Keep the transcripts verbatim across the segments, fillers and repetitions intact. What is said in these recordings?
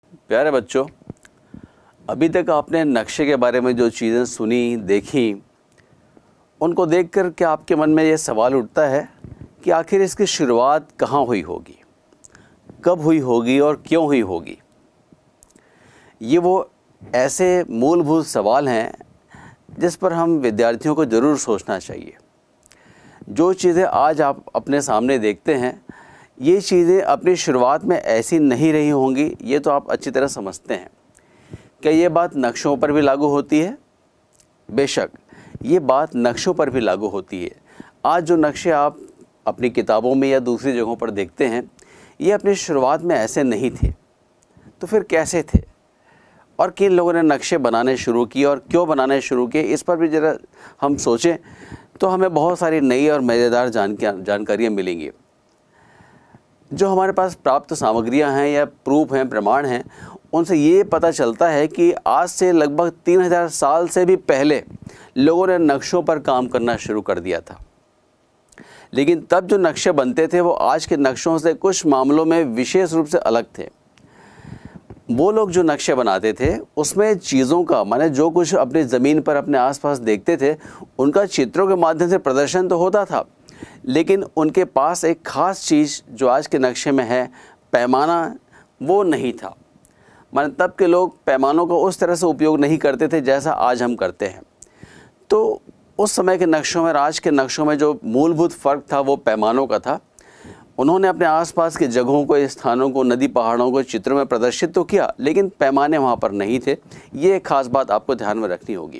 प्यारे बच्चों, अभी तक आपने नक्शे के बारे में जो चीज़ें सुनी, देखी, उनको देखकर क्या आपके मन में ये सवाल उठता है कि आखिर इसकी शुरुआत कहाँ हुई होगी, कब हुई होगी और क्यों हुई होगी? ये वो ऐसे मूलभूत सवाल हैं जिस पर हम विद्यार्थियों को ज़रूर सोचना चाहिए। जो चीज़ें आज आप अपने सामने देखते हैं, ये चीज़ें अपनी शुरुआत में ऐसी नहीं रही होंगी, ये तो आप अच्छी तरह समझते हैं। क्या ये बात नक्शों पर भी लागू होती है? बेशक, ये बात नक्शों पर भी लागू होती है। आज जो नक्शे आप अपनी किताबों में या दूसरी जगहों पर देखते हैं, ये अपनी शुरुआत में ऐसे नहीं थे। तो फिर कैसे थे और किन लोगों ने नक्शे बनाने शुरू किए और क्यों बनाने शुरू किए, इस पर भी ज़रा हम सोचें तो हमें बहुत सारी नई और मज़ेदार जानकारियाँ मिलेंगी। जो हमारे पास प्राप्त सामग्रियां हैं या प्रूफ हैं, प्रमाण हैं, उनसे ये पता चलता है कि आज से लगभग तीन हज़ार साल से भी पहले लोगों ने नक्शों पर काम करना शुरू कर दिया था। लेकिन तब जो नक्शे बनते थे वो आज के नक्शों से कुछ मामलों में विशेष रूप से अलग थे। वो लोग जो नक्शे बनाते थे उसमें चीज़ों का, माने जो कुछ अपनी ज़मीन पर अपने आसपास देखते थे, उनका चित्रों के माध्यम से प्रदर्शन तो होता था, लेकिन उनके पास एक ख़ास चीज़ जो आज के नक्शे में है, पैमाना, वो नहीं था। माने तब के लोग पैमानों का उस तरह से उपयोग नहीं करते थे जैसा आज हम करते हैं। तो उस समय के नक्शों में और आज के नक्शों में जो मूलभूत फ़र्क था वो पैमानों का था। उन्होंने अपने आसपास के जगहों को, स्थानों को, नदी पहाड़ों को चित्रों में प्रदर्शित तो किया, लेकिन पैमाने वहाँ पर नहीं थे। ये एक ख़ास बात आपको ध्यान में रखनी होगी।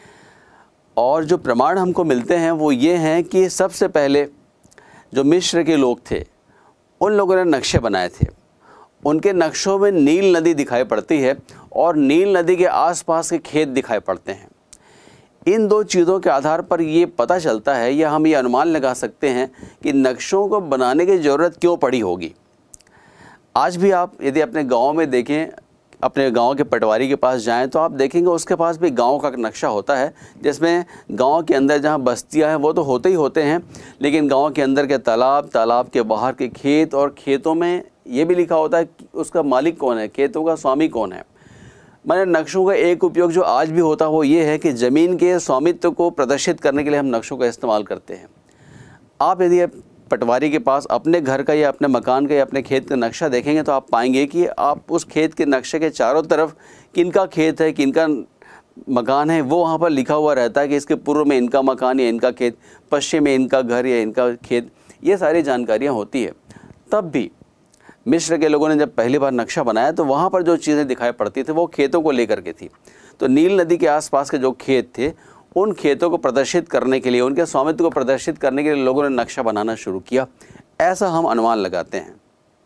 और जो प्रमाण हमको मिलते हैं वो ये हैं कि सबसे पहले जो मिस्र के लोग थे, उन लोगों ने नक्शे बनाए थे। उनके नक्शों में नील नदी दिखाई पड़ती है और नील नदी के आसपास के खेत दिखाई पड़ते हैं। इन दो चीज़ों के आधार पर ये पता चलता है या हम ये अनुमान लगा सकते हैं कि नक्शों को बनाने की ज़रूरत क्यों पड़ी होगी। आज भी आप यदि अपने गांव में देखें, अपने गांव के पटवारी के पास जाएं, तो आप देखेंगे उसके पास भी गांव का नक्शा होता है, जिसमें गांव के अंदर जहां बस्तियां हैं वो तो होते ही होते हैं, लेकिन गांव के अंदर के तालाब, तालाब के बाहर के खेत, और खेतों में ये भी लिखा होता है कि उसका मालिक कौन है, खेतों का स्वामी कौन है। मैंने नक्शों का एक उपयोग जो आज भी होता है वो ये है कि ज़मीन के स्वामित्व को प्रदर्शित करने के लिए हम नक्शों का इस्तेमाल करते हैं। आप यदि पटवारी के पास अपने घर का या अपने मकान का या अपने खेत का नक्शा देखेंगे तो आप पाएंगे कि आप उस खेत के नक्शे के चारों तरफ किनका खेत है, किनका मकान है, वो वहाँ पर लिखा हुआ रहता है कि इसके पूर्व में इनका मकान या इनका खेत, पश्चिम में इनका घर या इनका खेत, ये सारी जानकारियाँ होती है। तब भी मिस्र के लोगों ने जब पहली बार नक्शा बनाया तो वहाँ पर जो चीज़ें दिखाई पड़ती थी वो खेतों को लेकर के थी। तो नील नदी के आसपास के जो खेत थे, उन खेतों को प्रदर्शित करने के लिए, उनके स्वामित्व को प्रदर्शित करने के लिए लोगों ने नक्शा बनाना शुरू किया, ऐसा हम अनुमान लगाते हैं।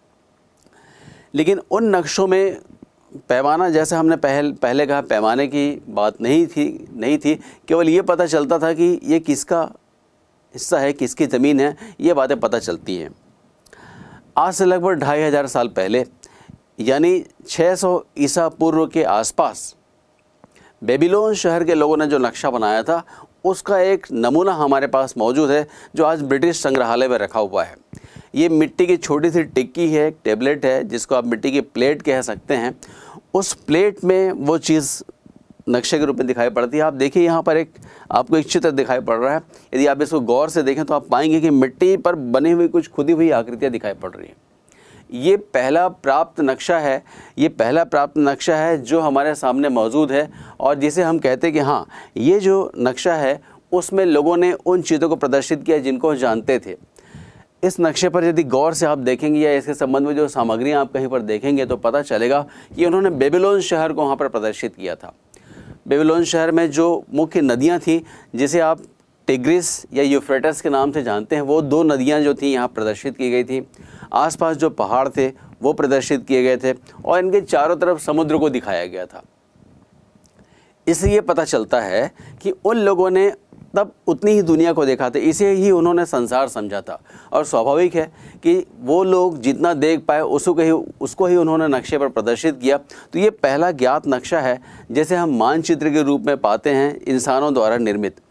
लेकिन उन नक्शों में पैमाना, जैसे हमने पहले पहले कहा, पैमाने की बात नहीं थी नहीं थी केवल ये पता चलता था कि ये किसका हिस्सा है, किसकी ज़मीन है, ये बातें पता चलती हैं। आज से लगभग ढाई हज़ार साल पहले, यानी छः सौ ईसा पूर्व के आसपास, बेबीलोन शहर के लोगों ने जो नक्शा बनाया था उसका एक नमूना हमारे पास मौजूद है, जो आज ब्रिटिश संग्रहालय में रखा हुआ है। ये मिट्टी की छोटी सी टिक्की है, एक टेबलेट है, जिसको आप मिट्टी की प्लेट कह सकते हैं। उस प्लेट में वो चीज़ नक्शे के रूप में दिखाई पड़ती है। आप देखिए यहाँ पर एक आपको एक चित्र दिखाई पड़ रहा है। यदि आप इसको गौर से देखें तो आप पाएंगे कि मिट्टी पर बनी हुई कुछ खुदी हुई आकृतियाँ दिखाई पड़ रही हैं। ये पहला प्राप्त नक्शा है ये पहला प्राप्त नक्शा है जो हमारे सामने मौजूद है, और जिसे हम कहते हैं कि हाँ, ये जो नक्शा है उसमें लोगों ने उन चीज़ों को प्रदर्शित किया जिनको जानते थे। इस नक्शे पर यदि गौर से आप देखेंगे या इसके संबंध में जो सामग्रियाँ आप कहीं पर देखेंगे तो पता चलेगा कि उन्होंने बेबीलोन शहर को वहाँ पर प्रदर्शित किया था। बेबीलोन शहर में जो मुख्य नदियाँ थीं, जिसे आप टिग्रिस या यूफ्रेटस के नाम से जानते हैं, वो दो नदियाँ जो थीं यहाँ प्रदर्शित की गई थी। आसपास जो पहाड़ थे वो प्रदर्शित किए गए थे और इनके चारों तरफ समुद्र को दिखाया गया था। इससे ये पता चलता है कि उन लोगों ने तब उतनी ही दुनिया को देखा था, इसे ही उन्होंने संसार समझा था। और स्वाभाविक है कि वो लोग जितना देख पाए उसको ही उसको ही उन्होंने नक्शे पर प्रदर्शित किया। तो ये पहला ज्ञात नक्शा है जिसे हम मानचित्र के रूप में पाते हैं, इंसानों द्वारा निर्मित।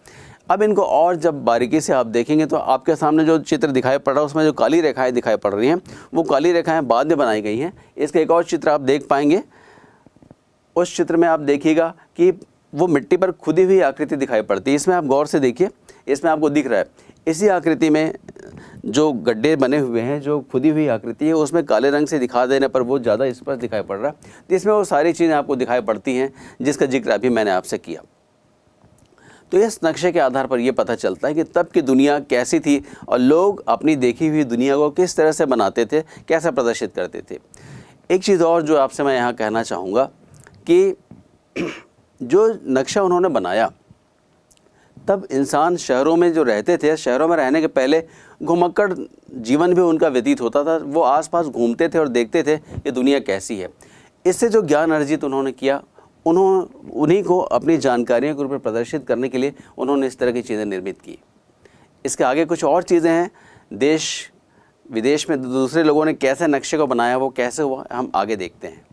अब इनको और जब बारीकी से आप देखेंगे तो आपके सामने जो चित्र दिखाई पड़ रहा है उसमें जो काली रेखाएं दिखाई पड़ रही हैं वो काली रेखाएं बाद में बनाई गई हैं। इसका एक और चित्र आप देख पाएंगे। उस चित्र में आप देखिएगा कि वो मिट्टी पर खुदी हुई आकृति दिखाई पड़ती है। इसमें आप गौर से देखिए, इसमें आपको दिख रहा है इसी आकृति में जो गड्ढे बने हुए हैं, जो खुदी हुई आकृति है उसमें काले रंग से दिखा देने पर वो ज़्यादा स्पष्ट दिखाई पड़ रहा है। तो इसमें वो सारी चीज़ें आपको दिखाई पड़ती हैं जिसका जिक्र अभी मैंने आपसे किया। तो इस नक्शे के आधार पर यह पता चलता है कि तब की दुनिया कैसी थी और लोग अपनी देखी हुई दुनिया को किस तरह से बनाते थे, कैसे प्रदर्शित करते थे। एक चीज़ और जो आपसे मैं यहाँ कहना चाहूँगा कि जो नक्शा उन्होंने बनाया तब इंसान शहरों में जो रहते थे, शहरों में रहने के पहले घुमक्कड़ जीवन भी उनका व्यतीत होता था। वो आसपास घूमते थे और देखते थे ये दुनिया कैसी है। इससे जो ज्ञान अर्जित उन्होंने किया, उन्होंने उन्हीं को अपनी जानकारियों के रूप में प्रदर्शित करने के लिए उन्होंने इस तरह की चीज़ें निर्मित की। इसके आगे कुछ और चीज़ें हैं, देश विदेश में दूसरे लोगों ने कैसे नक्शे को बनाया, वो कैसे हुआ, हम आगे देखते हैं।